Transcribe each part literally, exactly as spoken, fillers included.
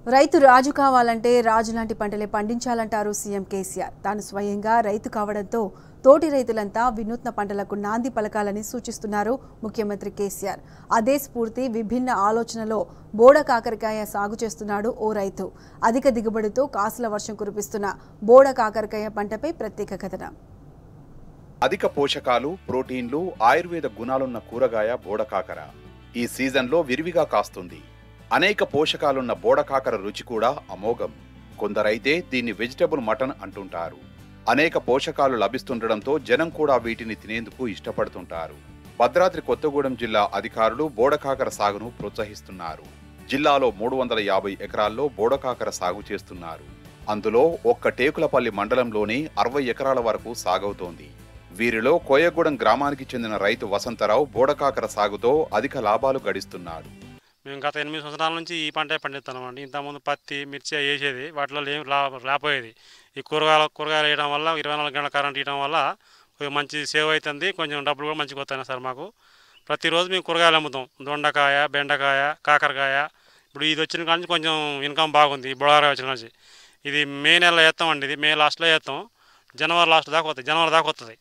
రైతు రాజు కావాలంటే రాజు లాంటి పంటలే పండించాలంటారు సీఎం కేసీఆర్. తాను స్వయంగా రైతు కావడంతో తోటి రైతులంతా వినూత్న పంటలకు నాంది పలకాలని సూచిస్తున్నారు ముఖ్యమంత్రి కేసీఆర్. అదే స్ఫూర్తి విభిన్న ఆలోచనలో బోడ కాకరకాయ సాగు చేస్తున్నాడు ఓ రైతు. అధిక దిగుబడితో కాసుల వర్షం కురిపిస్తున్న బోడ కాకరకాయ పంటపై ప్రత్యేక కథనం. అధిక పోషకాలు, ప్రోటీన్లు, ఆయుర్వేద గుణాలున్న కూరగాయ బోడకాకర ఈ సీజన్లో విరివిగా కాస్తుంది. అనేక పోషకాలున్న బోడకాకర రుచి కూడా అమోఘం. కొందరైతే దీన్ని వెజిటబుల్ మటన్ అంటుంటారు. అనేక పోషకాలు లభిస్తుండడంతో జనం కూడా వీటిని తినేందుకు ఇష్టపడుతుంటారు. భద్రాద్రి కొత్తగూడెం జిల్లా అధికారులు బోడకాకర సాగును ప్రోత్సహిస్తున్నారు. జిల్లాలో మూడు వందల యాభై ఎకరాల్లో బోడకాకర సాగు చేస్తున్నారు. అందులో ఒక్క టేకులపల్లి మండలంలోనే అరవై ఎకరాల వరకు సాగవుతోంది. వీరిలో కోయగూడెం గ్రామానికి చెందిన రైతు వసంతరావు బోడకాకర సాగుతో అధిక లాభాలు గడిస్తున్నాడు. మేము గత ఎనిమిది సంవత్సరాల నుంచి ఈ పంటే పండిస్తున్నామండి. ఇంతకుముందు పత్తి, మిర్చి వేసేది, వాటిలో ఏం లా లేకపోయేది. ఈ కూరగాయలు కూరగాయలు వేయడం వల్ల, ఇరవై నాలుగు గంటల కరెంట్ ఇవ్వడం వల్ల మంచి సేవ్ అవుతుంది. కొంచెం డబ్బులు కూడా మంచిగా వస్తాయి సార్ మాకు. ప్రతిరోజు మేము కూరగాయలు అమ్ముతాం. దొండకాయ, బెండకాయ, కాకరకాయ. ఇప్పుడు ఇది వచ్చిన కానీ కొంచెం ఇన్కమ్ బాగుంది. బొడారా వచ్చిన నుంచి ఇది మే నెలలో వేస్తామండి. ఇది మే లాస్ట్లో వేస్తాం. జనవరి లాస్ట్ దాకా వస్తుంది. జనవరి దాకా వస్తుంది.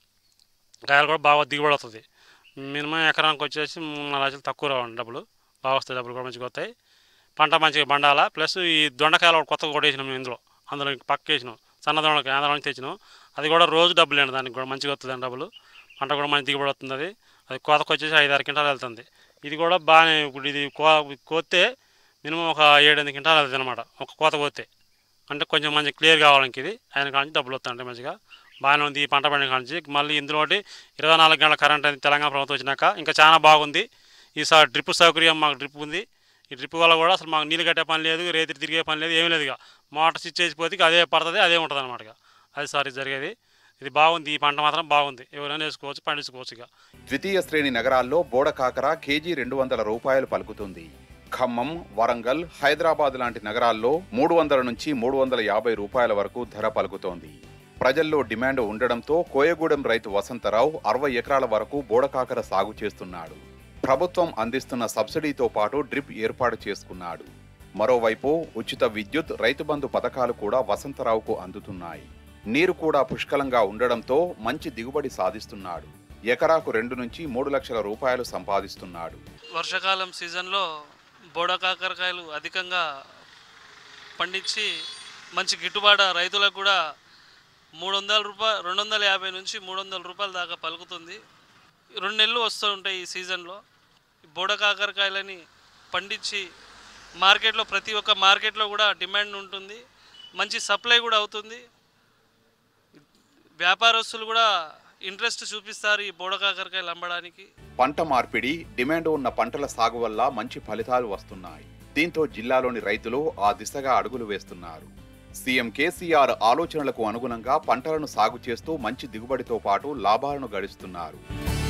కాయలు కూడా బాగా దిగుబడి వస్తుంది. మినిమం ఎకరానికి వచ్చేసి మూడు నాలుగు లక్షలు తక్కువ రావండి డబ్బులు. బాగా వస్తాయి, డబ్బులు కూడా మంచిగా వస్తాయి. పంట మంచిగా పండాల. ప్లస్ ఈ దొండకాయలు కొత్తగా కూడా వేసినాం మేము. ఇందులో అందులో పక్క వేసినాం. సన్న దొండకాయ ఆంధ్ర నుంచి తెచ్చినాం. అది కూడా రోజు డబ్బులు అండి. దానికి కూడా మంచిగా వస్తుంది అండి డబ్బులు. పంట కూడా మంచి దిగుబడి వస్తుంది. అది అది కోతకు వచ్చేసి ఐదు ఆరు క్వింటాలు వెళ్తుంది. ఇది కూడా బాగానే. ఇప్పుడు ఇది కో కోస్తే మినిమం ఒక ఏడు ఎనిమిది క్వింటాలు వెళ్తుంది అనమాట. ఒక కోత కోస్తే అంటే కొంచెం మంచి క్లియర్ కావాలంటే ఇది ఆయన కాంచి డబ్బులు వస్తాయంటే మంచిగా బాగానే ఉంది. ఈ పంట పండిన కాంచి మళ్ళీ ఇందులో ఇరవై నాలుగు గంటల కరెంట్ అనేది తెలంగాణ ప్రభుత్వం వచ్చినాక ఇంకా చాలా బాగుంది. ఈసారి డ్రిప్ సౌకర్యం మాకు డ్రిప్ ఉంది. ఈ డ్రిప్ వల్ల కూడా అసలు మాకు నీళ్ళు కట్టే పని లేదు, రేతి తిరిగే పని లేదు, ఏమీ లేదు. ఇక మోటార్ స్విచ్ చేసిపోతే అదే పడుతుంది, అదే ఉంటుంది అనమాట. అది సార్ ఇది జరిగేది. ఇది బాగుంది. ఈ పంట మాత్రం బాగుంది. ఎవరైనా వేసుకోవచ్చు, పండించుకోవచ్చు. ఇక ద్వితీయ శ్రేణి నగరాల్లో బోడకాకర కేజీ రెండు వందల రూపాయలు పలుకుతుంది. ఖమ్మం, వరంగల్, హైదరాబాద్ లాంటి నగరాల్లో మూడు వందల నుంచి మూడు వందల యాభై రూపాయల వరకు ధర పలుకుతోంది. ప్రజల్లో డిమాండ్ ఉండడంతో కోయగూడెం రైతు వసంతరావు అరవై ఎకరాల వరకు బోడకాకర సాగు చేస్తున్నాడు. ప్రభుత్వం అందిస్తున్న సబ్సిడీతో పాటు డ్రిప్ ఏర్పాటు చేసుకున్నాడు. మరోవైపు ఉచిత విద్యుత్, రైతు బంధు పథకాలు కూడా వసంతరావుకు అందుతున్నాయి. నీరు కూడా పుష్కలంగా ఉండడంతో మంచి దిగుబడి సాధిస్తున్నాడు. ఎకరాకు రెండు నుంచి మూడు లక్షల రూపాయలు సంపాదిస్తున్నాడు. వర్షాకాలం సీజన్లో బోడకాకరకాయలు అధికంగా పండించి మంచి గిట్టుబాటు రైతులకు కూడా మూడు వందల రూపాయలు రెండు వందల యాభై నుంచి మూడు వందల రూపాయల దాకా పలుకుతుంది. రెండు నెలలు వస్తూ ఉంటాయి ఈ సీజన్లో. బోడకాకరకాయలని పండించి మార్కెట్లో ప్రతి ఒక్క మార్కెట్లో కూడా డిమాండ్ ఉంటుంది. మంచి సప్లై కూడా అవుతుంది. వ్యాపారస్తులు కూడా ఇంట్రెస్ట్ చూపిస్తారు ఈ బోడకాకరకాయలు అమ్మడానికి. పంట మార్పిడి, డిమాండ్ ఉన్న పంటల సాగు వల్ల మంచి ఫలితాలు వస్తున్నాయి. దీంతో జిల్లాలోని రైతులు ఆ దిశగా అడుగులు వేస్తున్నారు. సీఎం కేసీఆర్ ఆలోచనలకు అనుగుణంగా పంటలను సాగు చేస్తూ మంచి దిగుబడితో పాటు లాభాలను గడిస్తున్నారు.